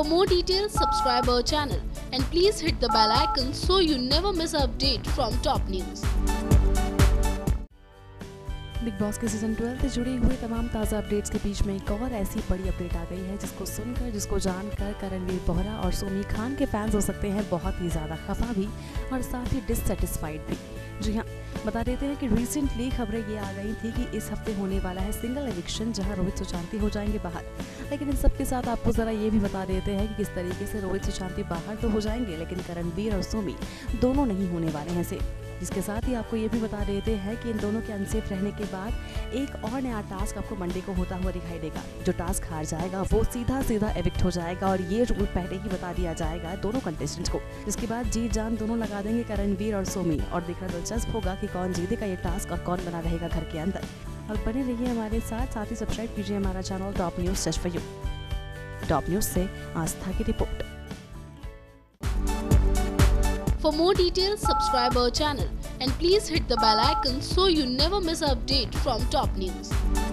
more details, subscribe our channel and please hit the bell icon so you never miss an update from top news. Big Boss के season 12 से जुड़ी हुई तमाम ताज़ा updates के बीच में एक और ऐसी बड़ी अपडेट आ गई है जिसको सुनकर, जिसको जानकर करणवीर बोहरा और सोमी खान के फैंस हो सकते हैं बहुत ही ज़्यादा खफा भी और साथ ही डिससेटिस्फाइड भी। जी हाँ, बता देते हैं कि रिसेंटली खबरें ये आ गई थी कि इस हफ्ते होने वाला है सिंगल एविक्शन, जहां रोहित सुशांति हो जाएंगे बाहर। लेकिन इन सब के साथ आपको ज़रा ये भी बता देते हैं कि किस तरीके से रोहित सुशांति बाहर तो हो जाएंगे, लेकिन करणवीर और सोमी दोनों नहीं होने वाले हैं से। जिसके साथ ही आपको ये भी बता देते हैं कि इन दोनों के अनसेफ रहने के बाद एक और नया टास्क आपको मंडे को होता हुआ दिखाई देगा। जो टास्क हार जाएगा वो सीधा एविक्ट हो जाएगा और ये रूल पहले ही बता दिया जाएगा दोनों कंटेस्टेंट्स को। जिसके बाद जीत जान दोनों लगा देंगे करणवीर और सोमी, और देखना दिलचस्प होगा कि कौन जीतेगा ये टास्क और कौन बना रहेगा घर के अंदर। और बने रहिए हमारे साथ ही सब्सक्राइब कीजिए हमारा channel top news just for you. Top news से आस्था की रिपोर्ट। For more details, subscribe our channel and please hit the bell icon so you never miss an update from top news.